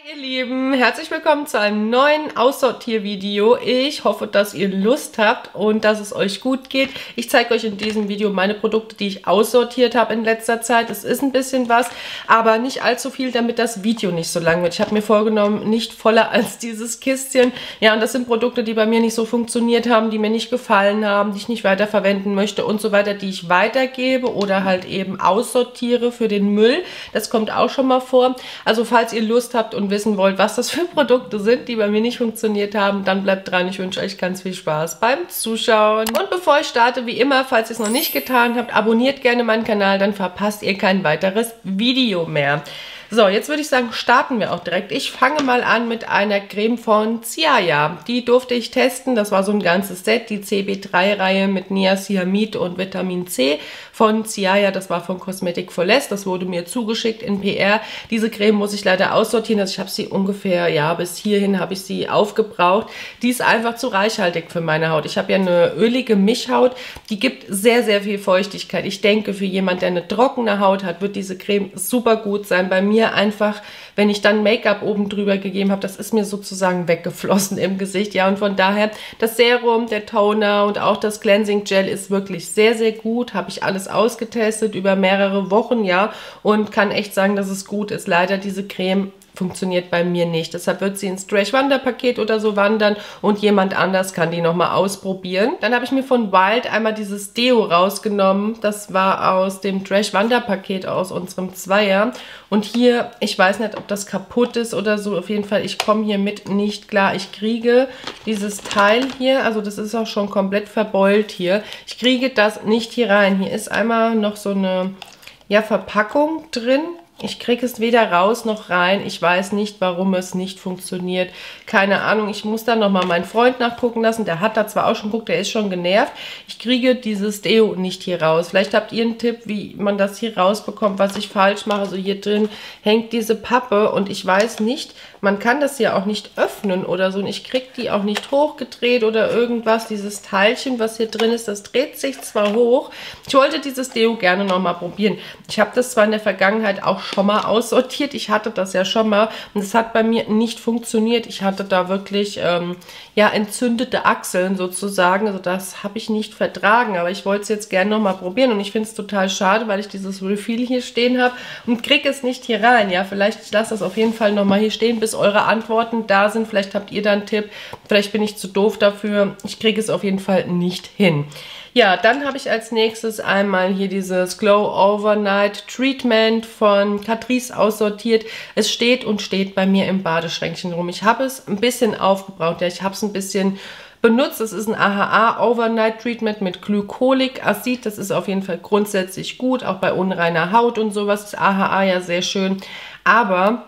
Ihr Lieben, herzlich willkommen zu einem neuen Aussortiervideo. Ich hoffe, dass ihr Lust habt und dass es euch gut geht. Ich zeige euch in diesem Video meine Produkte, die ich aussortiert habe in letzter Zeit. Es ist ein bisschen was, aber nicht allzu viel, damit das Video nicht so lang wird. Ich habe mir vorgenommen, nicht voller als dieses Kistchen. Ja, und das sind Produkte, die bei mir nicht so funktioniert haben, die mir nicht gefallen haben, die ich nicht weiterverwenden möchte und so weiter, die ich weitergebe oder halt eben aussortiere für den Müll. Das kommt auch schon mal vor. Also falls ihr Lust habt und wissen wollt, was das für Produkte sind, die bei mir nicht funktioniert haben, dann bleibt dran. Ich wünsche euch ganz viel Spaß beim Zuschauen. Und bevor ich starte, wie immer, falls ihr es noch nicht getan habt, abonniert gerne meinen Kanal, dann verpasst ihr kein weiteres Video mehr. So, jetzt würde ich sagen, starten wir auch direkt. Ich fange mal an mit einer Creme von Ciaya. Die durfte ich testen. Das war so ein ganzes Set, die CB3-Reihe mit Niacinamid und Vitamin C von Ciaya. Das war von Cosmetic for Less. Das wurde mir zugeschickt in PR. Diese Creme muss ich leider aussortieren. Also ich habe sie ungefähr, ja, bis hierhin habe ich sie aufgebraucht. Die ist einfach zu reichhaltig für meine Haut. Ich habe ja eine ölige Mischhaut. Die gibt sehr, sehr viel Feuchtigkeit. Ich denke, für jemand, der eine trockene Haut hat, wird diese Creme super gut sein. Bei mir einfach, wenn ich dann Make-up oben drüber gegeben habe, das ist mir sozusagen weggeflossen im Gesicht. Ja, und von daher, das Serum, der Toner und auch das Cleansing Gel ist wirklich sehr, sehr gut. Habe ich alles ausgetestet über mehrere Wochen, ja, und kann echt sagen, dass es gut ist. Leider diese Creme funktioniert bei mir nicht. Deshalb wird sie ins Trash-Wanderpaket oder so wandern und jemand anders kann die nochmal ausprobieren. Dann habe ich mir von Wild einmal dieses Deo rausgenommen. Das war aus dem Trash-Wanderpaket aus unserem Zweier. Und hier, ich weiß nicht, ob das kaputt ist oder so. Auf jeden Fall, ich komme hiermit nicht klar. Ich kriege dieses Teil hier, also das ist auch schon komplett verbeult hier. Ich kriege das nicht hier rein. Hier ist einmal noch so eine, ja, Verpackung drin. Ich kriege es weder raus noch rein. Ich weiß nicht, warum es nicht funktioniert. Keine Ahnung. Ich muss dann nochmal meinen Freund nachgucken lassen. Der hat da zwar auch schon geguckt, der ist schon genervt. Ich kriege dieses Deo nicht hier raus. Vielleicht habt ihr einen Tipp, wie man das hier rausbekommt, was ich falsch mache. Also hier drin hängt diese Pappe und ich weiß nicht, man kann das ja auch nicht öffnen oder so. Und ich kriege die auch nicht hochgedreht oder irgendwas. Dieses Teilchen, was hier drin ist, das dreht sich zwar hoch. Ich wollte dieses Deo gerne nochmal probieren. Ich habe das zwar in der Vergangenheit auch schon mal aussortiert. Ich hatte das ja schon mal und es hat bei mir nicht funktioniert. Ich hatte da wirklich ja, entzündete Achseln sozusagen. Also das habe ich nicht vertragen, aber ich wollte es jetzt gerne nochmal probieren und ich finde es total schade, weil ich dieses Refill hier stehen habe und kriege es nicht hier rein. Ja, vielleicht, ich lasse das auf jeden Fall nochmal hier stehen, bis eure Antworten da sind. Vielleicht habt ihr da einen Tipp. Vielleicht bin ich zu doof dafür. Ich kriege es auf jeden Fall nicht hin. Ja, dann habe ich als nächstes einmal hier dieses Glow Overnight Treatment von Catrice aussortiert. Es steht und steht bei mir im Badeschränkchen rum. Ich habe es ein bisschen aufgebraucht. Ja, ich habe es ein bisschen benutzt. Es ist ein AHA Overnight Treatment mit Glycolic Acid. Das ist auf jeden Fall grundsätzlich gut, auch bei unreiner Haut und sowas ist AHA ja sehr schön. Aber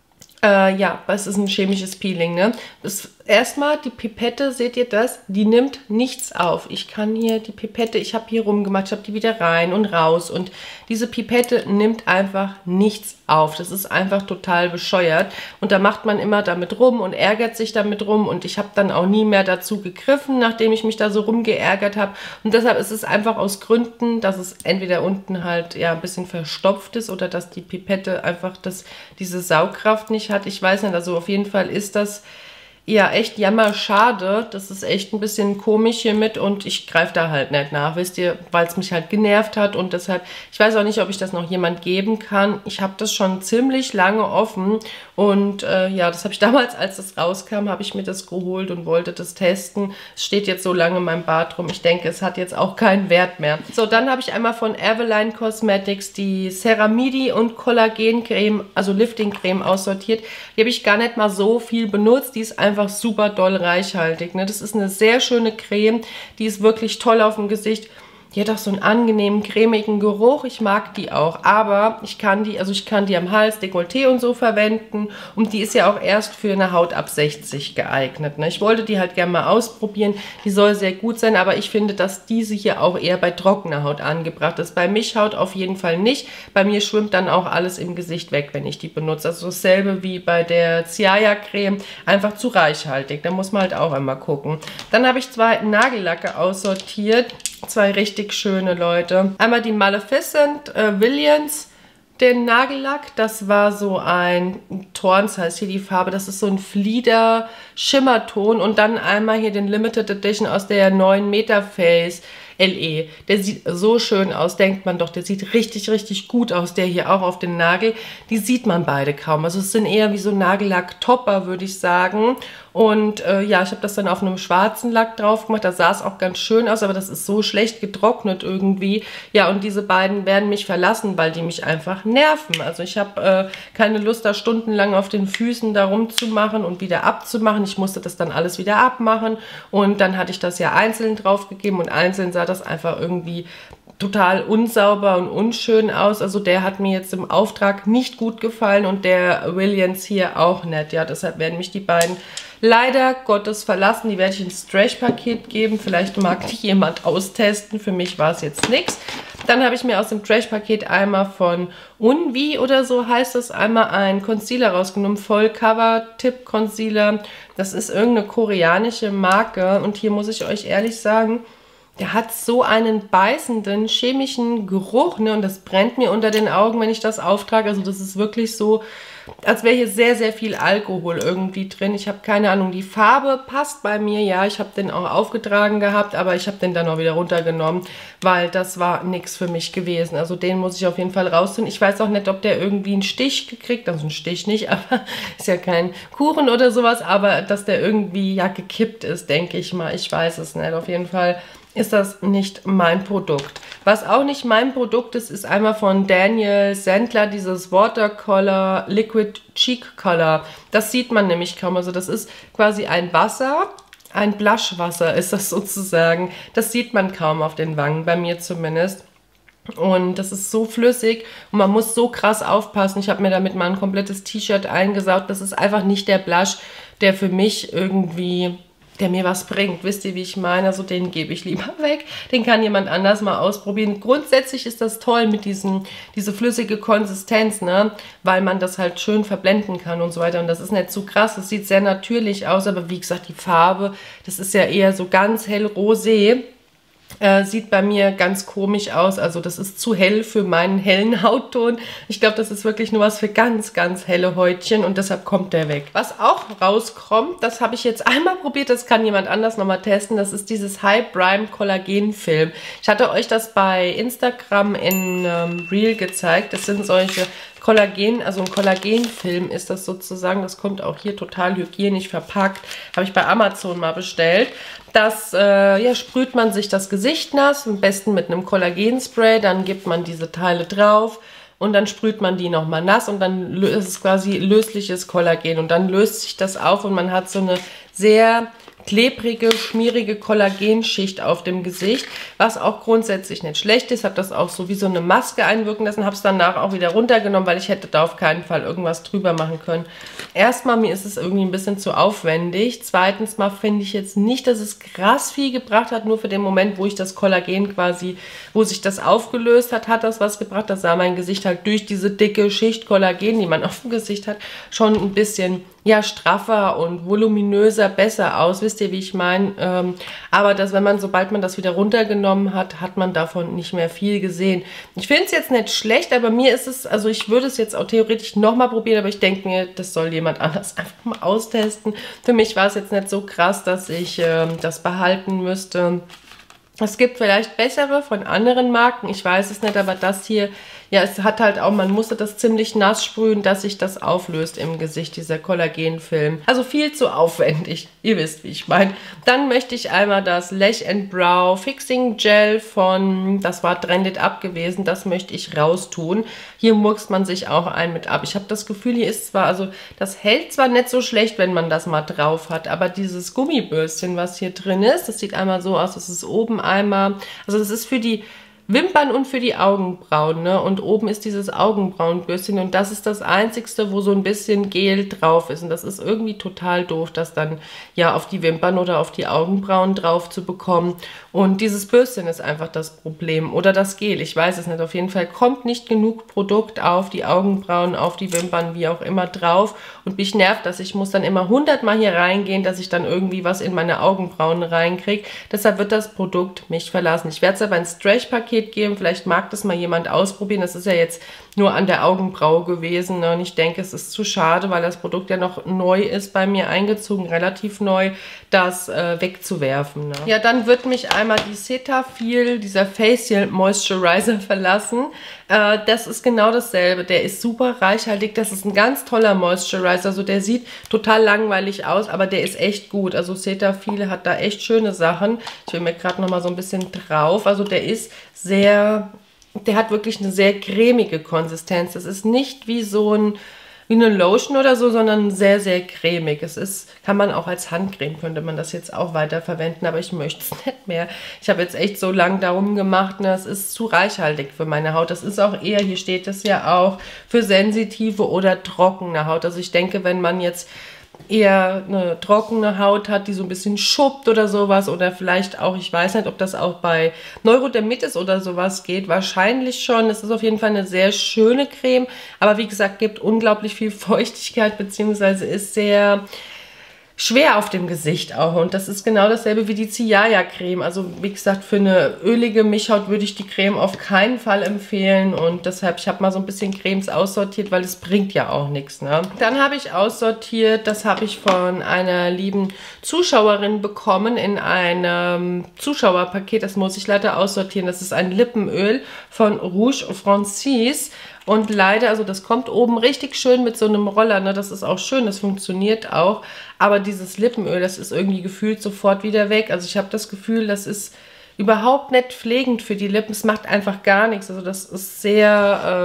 ja, es ist ein chemisches Peeling, ne? Erstmal die Pipette, seht ihr das? Die nimmt nichts auf. Ich kann hier die Pipette, ich habe hier rumgemacht, ich habe die wieder rein und raus und diese Pipette nimmt einfach nichts auf. Das ist einfach total bescheuert und da macht man immer damit rum und ärgert sich damit rum und ich habe dann auch nie mehr dazu gegriffen, nachdem ich mich da so rumgeärgert habe und deshalb ist es einfach aus Gründen, dass es entweder unten halt ja ein bisschen verstopft ist oder dass die Pipette einfach diese Saugkraft nicht hat. Ich weiß nicht, also auf jeden Fall ist das ja echt jammerschade. Das ist echt ein bisschen komisch hiermit und ich greife da halt nicht nach, wisst ihr, weil es mich halt genervt hat und deshalb, ich weiß auch nicht, ob ich das noch jemand geben kann. Ich habe das schon ziemlich lange offen und ja, das habe ich damals, als das rauskam, habe ich mir das geholt und wollte das testen. Es steht jetzt so lange in meinem Bad rum. Ich denke, es hat jetzt auch keinen Wert mehr. So, dann habe ich einmal von Eveline Cosmetics die Ceramide und Kollagencreme, also Lifting-Creme aussortiert. Die habe ich gar nicht mal so viel benutzt. Die ist einfach super doll reichhaltig. Ne? Das ist eine sehr schöne Creme. Die ist wirklich toll auf dem Gesicht. Die hat auch so einen angenehmen, cremigen Geruch. Ich mag die auch. Aber ich kann die am Hals, Dekolleté und so verwenden. Und die ist ja auch erst für eine Haut ab 60 geeignet. Ne? Ich wollte die halt gerne mal ausprobieren. Die soll sehr gut sein. Aber ich finde, dass diese hier auch eher bei trockener Haut angebracht ist. Bei Mischhaut auf jeden Fall nicht. Bei mir schwimmt dann auch alles im Gesicht weg, wenn ich die benutze. Also dasselbe wie bei der Ciaya Creme. Einfach zu reichhaltig. Da muss man halt auch einmal gucken. Dann habe ich zwei Nagellacke aussortiert. Zwei richtig schöne, Leute. Einmal die Maleficent Williams den Nagellack. Das war so ein Torns, heißt hier die Farbe. Das ist so ein Flieder Schimmerton. Und dann einmal hier den Limited Edition aus der neuen Metaface LE. Der sieht so schön aus, denkt man doch. Der sieht richtig, richtig gut aus. Der hier auch auf den Nagel. Die sieht man beide kaum. Also es sind eher wie so Nagellack-Topper, würde ich sagen. Und ja, ich habe das dann auf einem schwarzen Lack drauf gemacht. Da sah es auch ganz schön aus, aber das ist so schlecht getrocknet irgendwie. Ja, und diese beiden werden mich verlassen, weil die mich einfach nerven. Also ich habe keine Lust, da stundenlang auf den Füßen da rumzumachen und wieder abzumachen. Ich musste das dann alles wieder abmachen. Und dann hatte ich das ja einzeln draufgegeben und einzeln sah das einfach irgendwie total unsauber und unschön aus. Also der hat mir jetzt im Auftrag nicht gut gefallen und der Williams hier auch nicht. Ja, deshalb werden mich die beiden leider Gottes verlassen. Die werde ich ins Trash-Paket geben. Vielleicht mag die jemand austesten. Für mich war es jetzt nichts. Dann habe ich mir aus dem Trash-Paket einmal von Unvi oder so heißt es, einmal einen Concealer rausgenommen. Voll-Cover-Tip-Concealer. Das ist irgendeine koreanische Marke. Und hier muss ich euch ehrlich sagen, der hat so einen beißenden, chemischen Geruch, ne? Und das brennt mir unter den Augen, wenn ich das auftrage. Also das ist wirklich so, als wäre hier sehr, sehr viel Alkohol irgendwie drin. Ich habe keine Ahnung, die Farbe passt bei mir. Ja, ich habe den auch aufgetragen gehabt, aber ich habe den dann auch wieder runtergenommen, weil das war nichts für mich gewesen. Also den muss ich auf jeden Fall rausziehen. Ich weiß auch nicht, ob der irgendwie einen Stich gekriegt hat. Also einen Stich nicht, aber ist ja kein Kuchen oder sowas. Aber dass der irgendwie ja gekippt ist, denke ich mal. Ich weiß es nicht. Auf jeden Fall ist das nicht mein Produkt. Was auch nicht mein Produkt ist, ist einmal von Daniel Sandler dieses Watercolor Liquid Cheek Color. Das sieht man nämlich kaum. Also das ist quasi ein Wasser, ein Blushwasser ist das sozusagen. Das sieht man kaum auf den Wangen, bei mir zumindest. Und das ist so flüssig und man muss so krass aufpassen. Ich habe mir damit mal ein komplettes T-Shirt eingesaugt. Das ist einfach nicht der Blush, der für mich irgendwie, der mir was bringt. Wisst ihr, wie ich meine? Also den gebe ich lieber weg. Den kann jemand anders mal ausprobieren. Grundsätzlich ist das toll mit diese flüssige Konsistenz, ne? Weil man das halt schön verblenden kann und so weiter. Und das ist nicht zu krass. Das sieht sehr natürlich aus, aber wie gesagt, die Farbe, das ist ja eher so ganz hell rosé. Sieht bei mir ganz komisch aus, also das ist zu hell für meinen hellen Hautton. Ich glaube, das ist wirklich nur was für ganz, ganz helle Häutchen und deshalb kommt der weg. Was auch rauskommt, das habe ich jetzt einmal probiert, das kann jemand anders nochmal testen, das ist dieses High Prime Collagen Film. Ich hatte euch das bei Instagram in Reel gezeigt, das sind solche Kollagen, also ein Kollagenfilm ist das sozusagen, das kommt auch hier total hygienisch verpackt, habe ich bei Amazon mal bestellt. Das ja, sprüht man sich das Gesicht nass, am besten mit einem Kollagenspray, dann gibt man diese Teile drauf und dann sprüht man die nochmal nass und dann ist es quasi lösliches Kollagen und dann löst sich das auf und man hat so eine sehr klebrige, schmierige Kollagenschicht auf dem Gesicht, was auch grundsätzlich nicht schlecht ist. Habe das auch so wie so eine Maske einwirken lassen, habe es danach auch wieder runtergenommen, weil ich hätte da auf keinen Fall irgendwas drüber machen können. Erstmal, mir ist es irgendwie ein bisschen zu aufwendig. Zweitens mal finde ich jetzt nicht, dass es krass viel gebracht hat, nur für den Moment, wo ich das Kollagen quasi, wo sich das aufgelöst hat, hat das was gebracht. Da sah mein Gesicht halt durch diese dicke Schicht Kollagen, die man auf dem Gesicht hat, schon ein bisschen ja, straffer und voluminöser besser aus, wisst ihr, wie ich meine? Aber das, wenn man, sobald man das wieder runtergenommen hat, hat man davon nicht mehr viel gesehen. Ich finde es jetzt nicht schlecht, aber mir ist es, also ich würde es jetzt auch theoretisch nochmal probieren, aber ich denke mir, das soll jemand anders einfach mal austesten. Für mich war es jetzt nicht so krass, dass ich das behalten müsste. Es gibt vielleicht bessere von anderen Marken, ich weiß es nicht, aber das hier, ja, es hat halt auch, man musste das ziemlich nass sprühen, dass sich das auflöst im Gesicht, dieser Kollagenfilm. Also viel zu aufwendig, ihr wisst, wie ich meine. Dann möchte ich einmal das Lash and Brow Fixing Gel von, das war Trended Up gewesen, das möchte ich raustun. Hier murkst man sich auch ein mit ab. Ich habe das Gefühl, hier ist zwar, also das hält zwar nicht so schlecht, wenn man das mal drauf hat, aber dieses Gummibürstchen, was hier drin ist, das sieht einmal so aus, das ist oben einmal, also das ist für die Wimpern und für die Augenbrauen, ne? Und oben ist dieses Augenbrauenbürstchen und das ist das einzigste, wo so ein bisschen Gel drauf ist und das ist irgendwie total doof, das dann ja auf die Wimpern oder auf die Augenbrauen drauf zu bekommen und dieses Bürstchen ist einfach das Problem oder das Gel, ich weiß es nicht, auf jeden Fall kommt nicht genug Produkt auf die Augenbrauen, auf die Wimpern, wie auch immer drauf und mich nervt das, ich muss dann immer 100 Mal hier reingehen, dass ich dann irgendwie was in meine Augenbrauen reinkriege, deshalb wird das Produkt mich verlassen. Ich werde es aber ins Stretch-Paket Basispaket geben. Vielleicht mag das mal jemand ausprobieren. Das ist ja jetzt nur an der Augenbraue gewesen, ne? Und ich denke, es ist zu schade, weil das Produkt ja noch neu ist, bei mir eingezogen, relativ neu, das wegzuwerfen. Ne? Ja, dann wird mich einmal die Cetaphil, dieser Facial Moisturizer verlassen. Das ist genau dasselbe. Der ist super reichhaltig. Das ist ein ganz toller Moisturizer. Also der sieht total langweilig aus, aber der ist echt gut. Also Cetaphil hat da echt schöne Sachen. Ich will mir gerade noch mal so ein bisschen drauf. Also der ist sehr... Der hat wirklich eine sehr cremige Konsistenz. Das ist nicht wie eine Lotion oder so, sondern sehr, sehr cremig. Kann man auch als Handcreme, könnte man das jetzt auch weiter verwenden, aber ich möchte es nicht mehr. Ich habe jetzt echt so lange darum gemacht, ne, es ist zu reichhaltig für meine Haut. Das ist auch eher, hier steht es ja auch, für sensitive oder trockene Haut. Also ich denke, wenn man jetzt eher eine trockene Haut hat, die so ein bisschen schuppt oder sowas, oder vielleicht auch, ich weiß nicht, ob das auch bei Neurodermitis oder sowas geht, wahrscheinlich schon. Es ist auf jeden Fall eine sehr schöne Creme, aber wie gesagt, gibt unglaublich viel Feuchtigkeit, beziehungsweise ist sehr schwer auf dem Gesicht auch, und das ist genau dasselbe wie die Ziaya-Creme. Also wie gesagt, für eine ölige Mischhaut würde ich die Creme auf keinen Fall empfehlen, und deshalb, ich habe mal so ein bisschen Cremes aussortiert, weil es bringt ja auch nichts, ne? Dann habe ich aussortiert, das habe ich von einer lieben Zuschauerin bekommen in einem Zuschauerpaket, das muss ich leider aussortieren. Das ist ein Lippenöl von Rouge Francis. Und leider, also das kommt oben richtig schön mit so einem Roller, ne? Das ist auch schön, das funktioniert auch. Aber dieses Lippenöl, das ist irgendwie gefühlt sofort wieder weg. Also ich habe das Gefühl, das ist überhaupt nicht pflegend für die Lippen. Es macht einfach gar nichts. Also das ist sehr...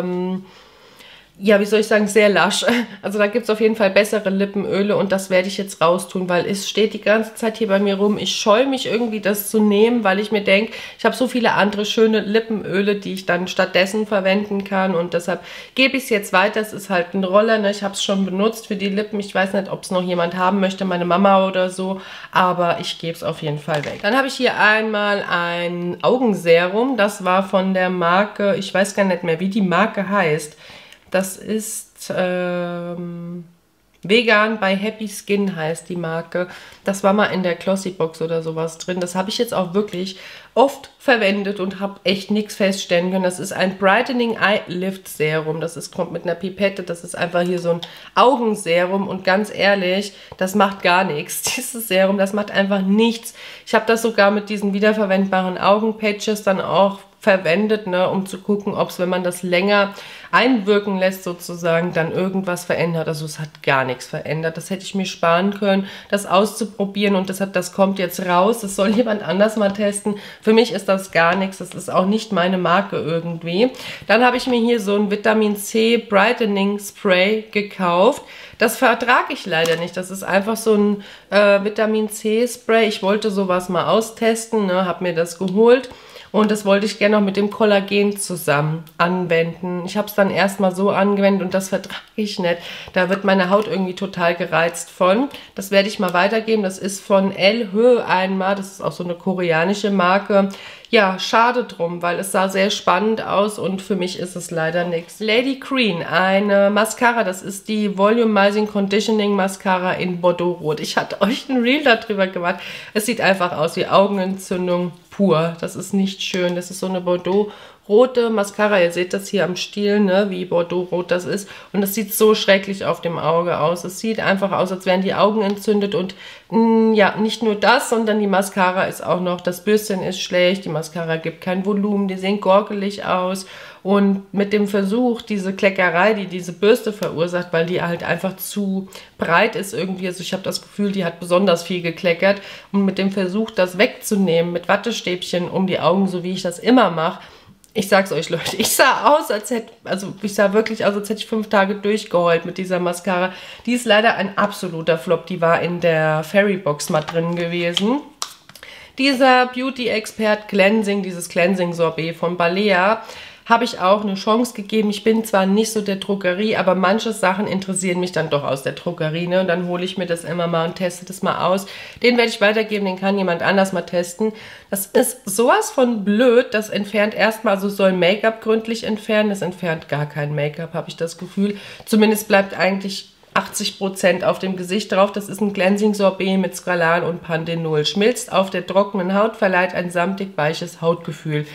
ja, wie soll ich sagen, sehr lasch. Also da gibt es auf jeden Fall bessere Lippenöle, und das werde ich jetzt raustun, weil es steht die ganze Zeit hier bei mir rum. Ich scheue mich irgendwie, das zu nehmen, weil ich mir denke, ich habe so viele andere schöne Lippenöle, die ich dann stattdessen verwenden kann, und deshalb gebe ich es jetzt weiter. Es ist halt ein Roller, ne? Ich habe es schon benutzt für die Lippen. Ich weiß nicht, ob es noch jemand haben möchte, meine Mama oder so, aber ich gebe es auf jeden Fall weg. Dann habe ich hier einmal ein Augenserum. Das war von der Marke, ich weiß gar nicht mehr, wie die Marke heißt. Das ist Vegan bei Happy Skin heißt die Marke. Das war mal in der Glossy-Box oder sowas drin. Das habe ich jetzt auch wirklich oft verwendet und habe echt nichts feststellen können. Das ist ein Brightening Eye Lift Serum. Kommt mit einer Pipette. Das ist einfach hier so ein Augenserum, und ganz ehrlich, das macht gar nichts. Dieses Serum, das macht einfach nichts. Ich habe das sogar mit diesen wiederverwendbaren Augenpatches dann auch verwendet, ne, um zu gucken, ob es, wenn man das länger einwirken lässt sozusagen, dann irgendwas verändert. Also es hat gar nichts verändert. Das hätte ich mir sparen können, das auszuprobieren, und deshalb, das kommt jetzt raus. Das soll jemand anders mal testen. Für mich ist das gar nichts. Das ist auch nicht meine Marke irgendwie. Dann habe ich mir hier so ein Vitamin C Brightening Spray gekauft. Das vertrage ich leider nicht. Das ist einfach so ein Vitamin C Spray. Ich wollte sowas mal austesten, ne, habe mir das geholt. Und das wollte ich gerne noch mit dem Kollagen zusammen anwenden. Ich habe es dann erstmal so angewendet, und das vertrage ich nicht. Da wird meine Haut irgendwie total gereizt von. Das werde ich mal weitergeben. Das ist von El He einmal. Das ist auch so eine koreanische Marke. Ja, schade drum, weil es sah sehr spannend aus, und für mich ist es leider nichts. Lady Green, eine Mascara. Das ist die Volumizing Conditioning Mascara in Bordeaux Rot. Ich hatte euch ein Reel darüber gemacht. Es sieht einfach aus wie Augenentzündung pur. Das ist nicht schön. Das ist so eine Bordeaux-rote Mascara. Ihr seht das hier am Stiel, ne, wie Bordeaux-rot das ist. Und das sieht so schrecklich auf dem Auge aus. Es sieht einfach aus, als wären die Augen entzündet. Und ja, nicht nur das, sondern die Mascara ist auch noch, das Bürstchen ist schlecht. Die Mascara gibt kein Volumen. Die sehen gorkelig aus. Und mit dem Versuch, diese Kleckerei, die diese Bürste verursacht, weil die halt einfach zu breit ist irgendwie, also ich habe das Gefühl, die hat besonders viel gekleckert, und mit dem Versuch, das wegzunehmen mit Wattestäbchen um die Augen, so wie ich das immer mache, ich sag's euch, Leute, ich sah wirklich aus, als hätte ich 5 Tage durchgeheult mit dieser Mascara. Die ist leider ein absoluter Flop, die war in der Fairybox mal drin gewesen. Dieser Beauty Expert Cleansing, dieses Cleansing Sorbet von Balea, habe ich auch eine Chance gegeben. Ich bin zwar nicht so der Drogerie, aber manche Sachen interessieren mich dann doch aus der Drogerie, ne? Und dann hole ich mir das immer mal und teste das mal aus. Den werde ich weitergeben, den kann jemand anders mal testen. Das ist sowas von blöd, das entfernt erstmal, also soll Make-up gründlich entfernen, das entfernt gar kein Make-up, habe ich das Gefühl. Zumindest bleibt eigentlich 80% auf dem Gesicht drauf. Das ist ein Cleansing Sorbet mit Squalan und Panthenol. Schmilzt auf der trockenen Haut, verleiht ein samtig weiches Hautgefühl.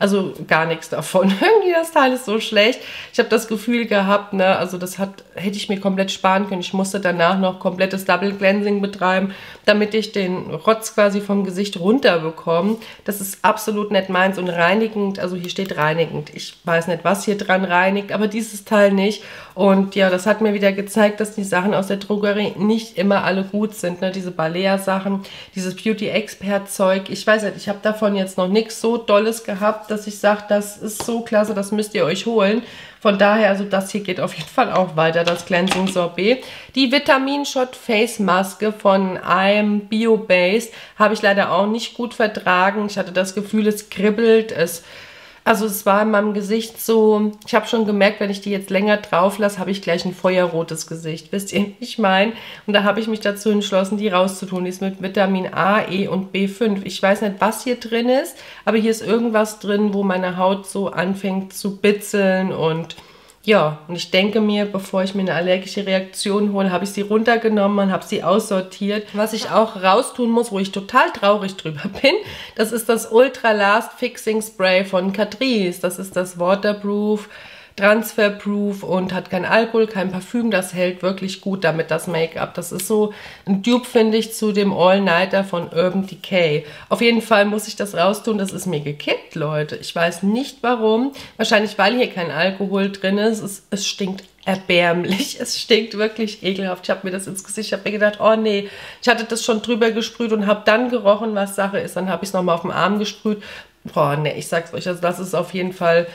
Also gar nichts davon. Irgendwie das Teil ist so schlecht. Ich habe das Gefühl gehabt, ne, also das hätte ich mir komplett sparen können. Ich musste danach noch komplettes Double Cleansing betreiben, damit ich den Rotz quasi vom Gesicht runter bekomme. Das ist absolut nicht meins und reinigend, also hier steht reinigend. Ich weiß nicht, was hier dran reinigt, aber dieses Teil nicht. Und ja, das hat mir wieder gezeigt, dass die Sachen aus der Drogerie nicht immer alle gut sind. Ne? Diese Balea-Sachen, dieses Beauty-Expert-Zeug. Ich weiß nicht, ich habe davon jetzt noch nichts so Dolles gehabt, dass ich sage, das ist so klasse, das müsst ihr euch holen. Von daher, also das hier geht auf jeden Fall auch weiter, das Cleansing Sorbet. Die Vitamin Shot Face Maske von I'm Bio Based habe ich leider auch nicht gut vertragen. Ich hatte das Gefühl, es kribbelt, also es war in meinem Gesicht so, ich habe schon gemerkt, wenn ich die jetzt länger drauf lasse, habe ich gleich ein feuerrotes Gesicht. Wisst ihr, wie ich meine? Und da habe ich mich dazu entschlossen, die rauszutun. Die ist mit Vitamin A, E und B5. Ich weiß nicht, was hier drin ist, aber hier ist irgendwas drin, wo meine Haut so anfängt zu bitzeln und ja, und ich denke mir, bevor ich mir eine allergische Reaktion hole, habe ich sie runtergenommen und habe sie aussortiert. Was ich auch raustun muss, wo ich total traurig drüber bin, das ist das Ultra Last Fixing Spray von Catrice. Das ist das Waterproof, Transferproof und hat kein Alkohol, kein Parfüm. Das hält wirklich gut damit, das Make-up. Das ist so ein Dupe, finde ich, zu dem All-Nighter von Urban Decay. Auf jeden Fall muss ich das raustun. Das ist mir gekippt, Leute. Ich weiß nicht warum. Wahrscheinlich, weil hier kein Alkohol drin ist. Es stinkt erbärmlich. Es stinkt wirklich ekelhaft. Ich habe mir das ins Gesicht, ich habe mir gedacht, oh nee, ich hatte das schon drüber gesprüht und habe dann gerochen, was Sache ist. Dann habe ich es nochmal auf dem Arm gesprüht. Boah, nee, ich sag's euch, also das ist auf jeden Fall,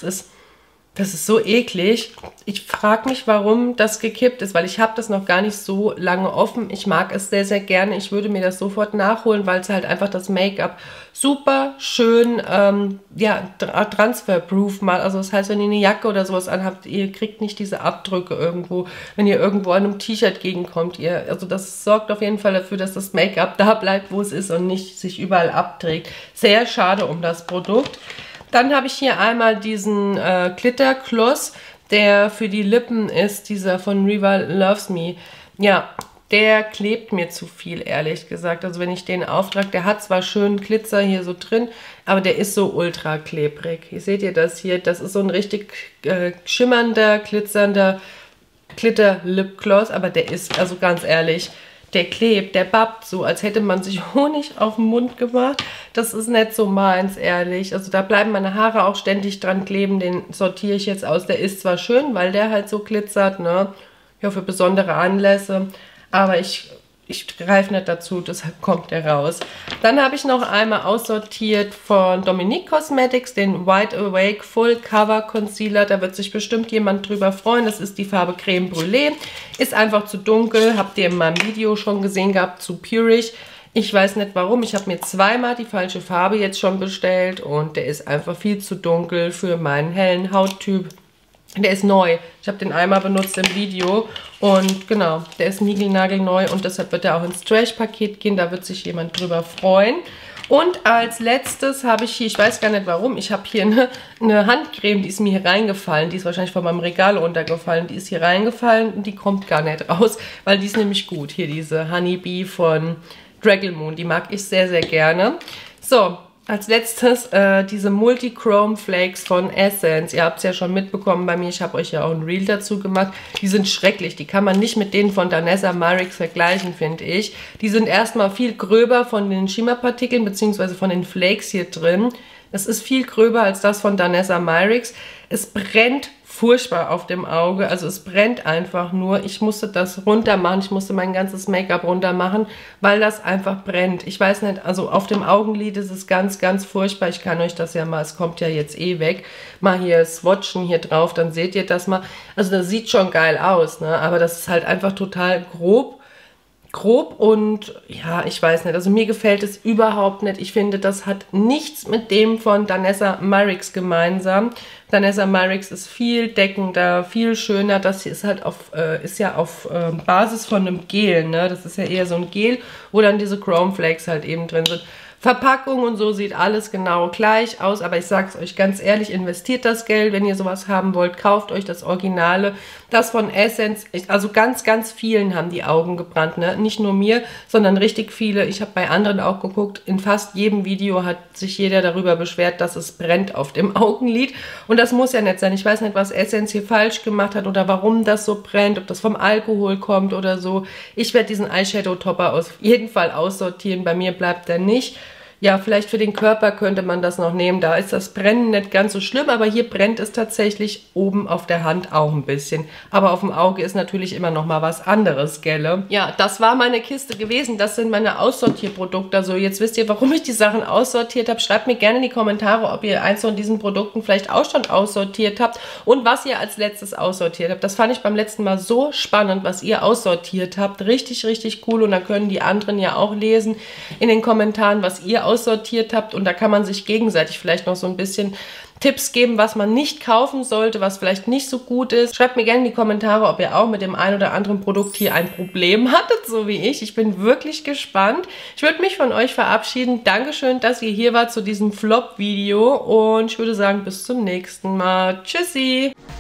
das ist so eklig. Ich frage mich, warum das gekippt ist, weil ich habe das noch gar nicht so lange offen. Ich mag es sehr, sehr gerne. Ich würde mir das sofort nachholen, weil es halt einfach das Make-up super schön, ja, transferproof macht. Also das heißt, wenn ihr eine Jacke oder sowas anhabt, ihr kriegt nicht diese Abdrücke irgendwo, wenn ihr irgendwo an einem T-Shirt gegenkommt. Also das sorgt auf jeden Fall dafür, dass das Make-up da bleibt, wo es ist und nicht sich überall abträgt. Sehr schade um das Produkt. Dann habe ich hier einmal diesen Glitterkloss, der für die Lippen ist, dieser von Riva Loves Me. Ja, der klebt mir zu viel, ehrlich gesagt. Also wenn ich den auftrage, der hat zwar schön Glitzer hier so drin, aber der ist so ultra klebrig. Hier seht ihr das hier, das ist so ein richtig schimmernder, glitzernder Glitter-Lipgloss, aber der ist, also ganz ehrlich, der klebt, der babbt so, als hätte man sich Honig auf den Mund gemacht. Das ist nicht so meins, ehrlich. Also da bleiben meine Haare auch ständig dran kleben. Den sortiere ich jetzt aus. Der ist zwar schön, weil der halt so glitzert, ne? Ja, für besondere Anlässe. Aber ich greife nicht dazu, deshalb kommt der raus. Dann habe ich noch einmal aussortiert von Dominique Cosmetics, den Wide Awake Full Cover Concealer. Da wird sich bestimmt jemand drüber freuen. Das ist die Farbe Creme Brûlée. Ist einfach zu dunkel. Habt ihr in meinem Video schon gesehen gehabt, zu purig. Ich weiß nicht warum. Ich habe mir zweimal die falsche Farbe jetzt schon bestellt. Und der ist einfach viel zu dunkel für meinen hellen Hauttyp. Der ist neu. Ich habe den einmal benutzt im Video und genau, der ist niegelnagelneu und deshalb wird er auch ins Trash-Paket gehen. Da wird sich jemand drüber freuen. Und als letztes habe ich hier, ich weiß gar nicht warum, ich habe hier eine Handcreme, die ist mir hier reingefallen. Die ist wahrscheinlich von meinem Regal runtergefallen. Die ist hier reingefallen und die kommt gar nicht raus, weil die ist nämlich gut. Hier diese Honeybee von Dragon Moon, die mag ich sehr, sehr gerne. So. Als letztes diese Multichrome Flakes von Essence. Ihr habt es ja schon mitbekommen bei mir. Ich habe euch ja auch ein Reel dazu gemacht. Die sind schrecklich. Die kann man nicht mit denen von Danessa Myricks vergleichen, finde ich. Die sind erstmal viel gröber von den Schimmerpartikeln bzw. von den Flakes hier drin. Es ist viel gröber als das von Danessa Myricks. Es brennt furchtbar auf dem Auge, also es brennt einfach nur. Ich musste das runter machen, ich musste mein ganzes Make-up runter machen, weil das einfach brennt. Ich weiß nicht, also auf dem Augenlid ist es ganz, ganz furchtbar. Ich kann euch das ja mal, es kommt ja jetzt eh weg, mal hier swatchen hier drauf, dann seht ihr das mal. Also das sieht schon geil aus, ne? Aber das ist halt einfach total grob und ja, ich weiß nicht, also mir gefällt es überhaupt nicht. Ich finde, das hat nichts mit dem von Danessa Myricks gemeinsam. Danessa Myricks ist viel deckender, viel schöner. Das hier ist halt auf Basis von einem Gel, ne? Das ist ja eher so ein Gel, wo dann diese Chrome Flakes halt eben drin sind. Verpackung und so sieht alles genau gleich aus, aber ich sage es euch ganz ehrlich, investiert das Geld, wenn ihr sowas haben wollt, kauft euch das Originale, das von Essence. Also ganz, ganz vielen haben die Augen gebrannt, ne? Nicht nur mir, sondern richtig viele. Ich habe bei anderen auch geguckt, in fast jedem Video hat sich jeder darüber beschwert, dass es brennt auf dem Augenlid und das muss ja nicht sein. Ich weiß nicht, was Essence hier falsch gemacht hat oder warum das so brennt, ob das vom Alkohol kommt oder so. Ich werde diesen Eyeshadow-Topper auf jeden Fall aussortieren, bei mir bleibt er nicht. Ja, vielleicht für den Körper könnte man das noch nehmen. Da ist das Brennen nicht ganz so schlimm, aber hier brennt es tatsächlich oben auf der Hand auch ein bisschen. Aber auf dem Auge ist natürlich immer noch mal was anderes, gell? Ja, das war meine Kiste gewesen. Das sind meine Aussortierprodukte. Also jetzt wisst ihr, warum ich die Sachen aussortiert habe. Schreibt mir gerne in die Kommentare, ob ihr eins von diesen Produkten vielleicht auch schon aussortiert habt und was ihr als letztes aussortiert habt. Das fand ich beim letzten Mal so spannend, was ihr aussortiert habt. Richtig, richtig cool. Und dann können die anderen ja auch lesen in den Kommentaren, was ihr aussortiert habt, und da kann man sich gegenseitig vielleicht noch so ein bisschen Tipps geben, was man nicht kaufen sollte, was vielleicht nicht so gut ist. Schreibt mir gerne in die Kommentare, ob ihr auch mit dem ein oder anderen Produkt hier ein Problem hattet, so wie ich. Ich bin wirklich gespannt. Ich würde mich von euch verabschieden. Dankeschön, dass ihr hier wart zu diesem Flop-Video und ich würde sagen, bis zum nächsten Mal. Tschüssi!